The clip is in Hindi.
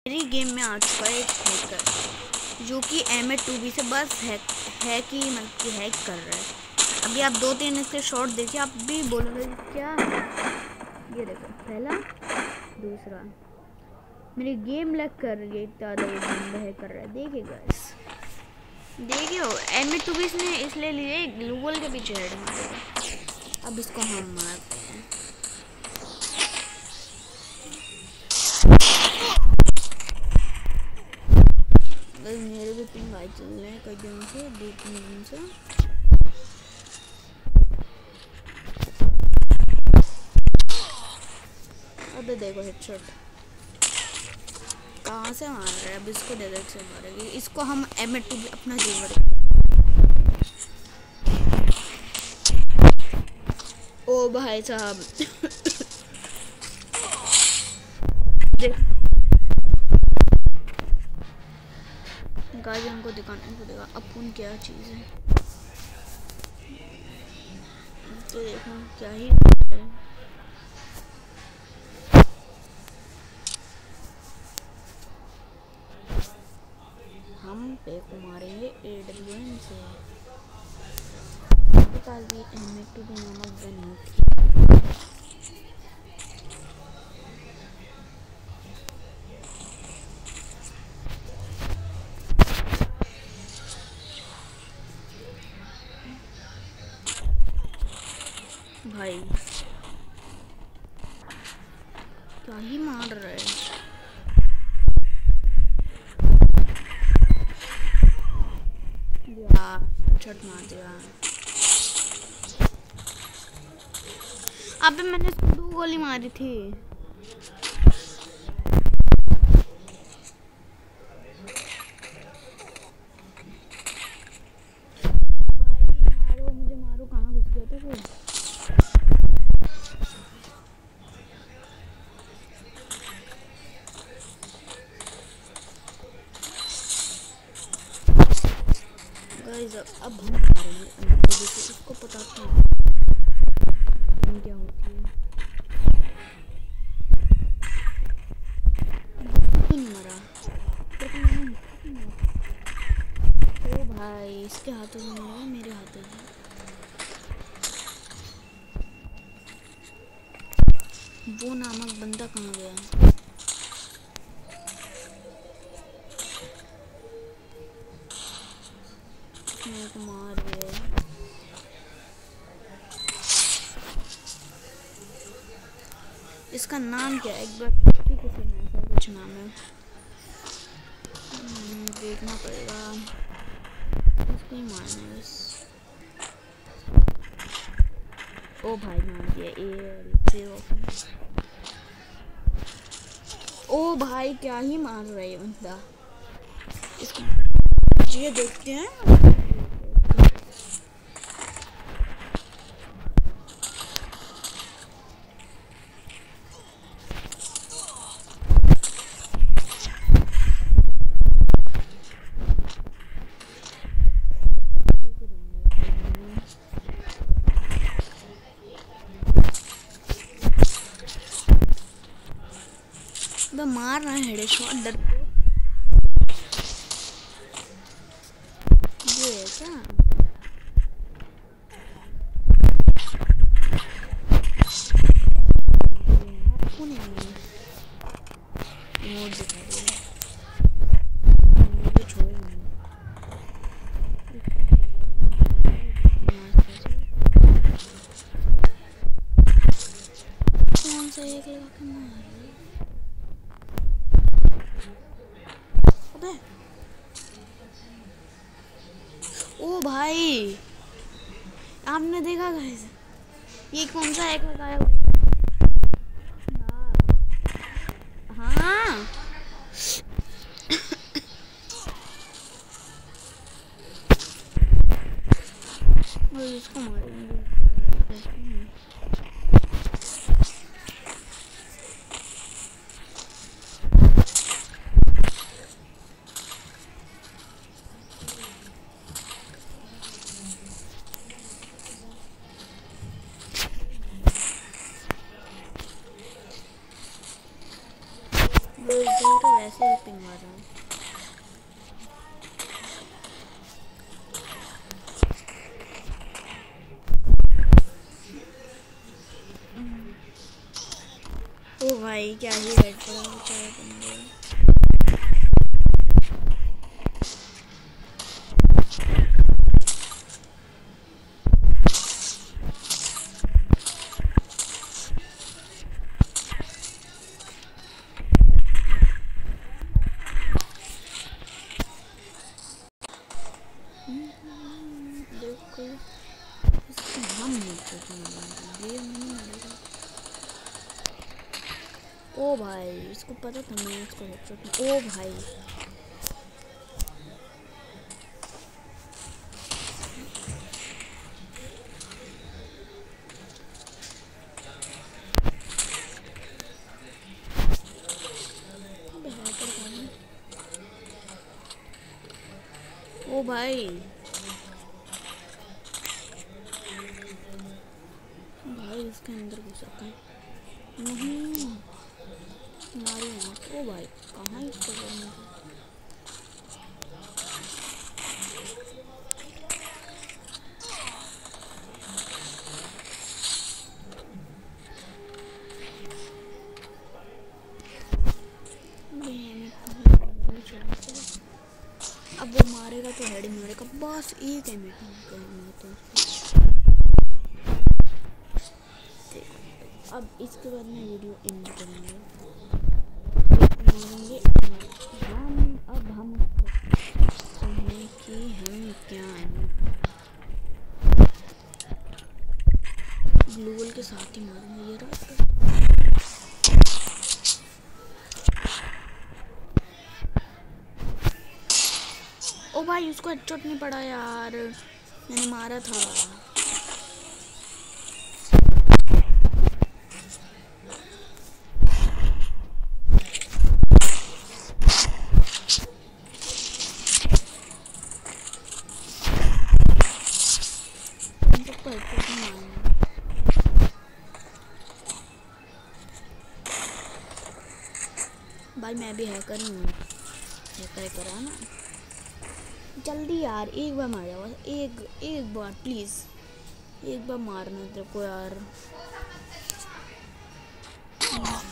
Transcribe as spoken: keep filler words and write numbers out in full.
मेरी गेम में आ चुका है एक हैकर जो कि एम ए टू बी से बस हैक हैक ही मतलब कि हैक कर रहा है। अभी आप दो तीन इसके शॉट देखिए, आप भी बोलोगे क्या। ये देखो, पहला दूसरा मेरी गेम लैग कर रही है, इतना ज़्यादा ये बंदा हैक कर रहा है। देखिए गाइस, देखिए एम ए टू बी ने इसलिए लिए गूगल के पीछे हेड मारेगा। अब इसको हम मारते हैं। मेरे भी पिंग आई चल रहे हैं कई दिन से, दो तीन दिन से। अब देखो हेडशॉट कहाँ से मार रहे हैं। अब इसको डायरेक्ट से मारेगी, इसको हम एम ए टू बी अपना जीवर। ओ भाई साहब देख गाइस, हमको दिखाने को देगा अपन क्या चीज़ है। तो देखो क्या ही है। हम पे को मारेंगे ए डब्ल्यू एन से। ताकि एम ए टू बी नामक गन होती भाई, क्या ही मार रहे हैं। यार छट मार दिया। अबे मैंने इसको दो गोली मारी थी। भाई मारो मुझे, मारो। कहाँ घुस गया था वो? गाइस अब हम मारेंगे इसको, पता नहीं क्या होती है। नहीं मरा ओ भाई, इसके हाथों में नहीं, मेरे हाथों में। वो नामक बंदा कहाँ गया? मेरे को मार रहे हैं। इसका नाम क्या है? एक बार किसी में ऐसा कुछ नाम है, देखना पड़ेगा। इसको ही मारना है बस। ओ भाई मार दिया। ए ओ भाई क्या ही मार रहा है बंदा। इसको ये देखते हैं। तो मार रहा है हेडशॉट डर ये क्या? मोड दिखा रही है। मुझे छोड़ कौन सा एक लगा के मार। अबे ओ भाई, आपने देखा गाइस ये कौन सा एक लगाया हुआ? हाँ इसको मारेंगे। भी पिंग आ रहा है। ओ भाई क्या ही हेड पड़ा बेचारे बंदे। देखो इसको हम ओ भाई इसको पता था मैं इसको हेडशॉट। ओ भाई ओ भाई भाई इसके अंदर घुस रखा है। नहीं मारी मत। ओ भाई कहाँ इसको करना था। अब वो मारेगा तो हेड मारेगा बस एक है मिनट। अब इसके बाद मैं वीडियो एंड करेंगे मारेंगे हम। अब हम हैं कि हम क्या हैं ग्लूवल के साथ ही मारेंगे। ये रहा ओ भाई उसको हेडशॉट नहीं पड़ा यार मैंने मारा था। भाई मैं भी हैकर ही हूँ। हैकर करा ना जल्दी यार एक बार मार जाओ एक एक बार प्लीज एक बार मारना तेरे को यार।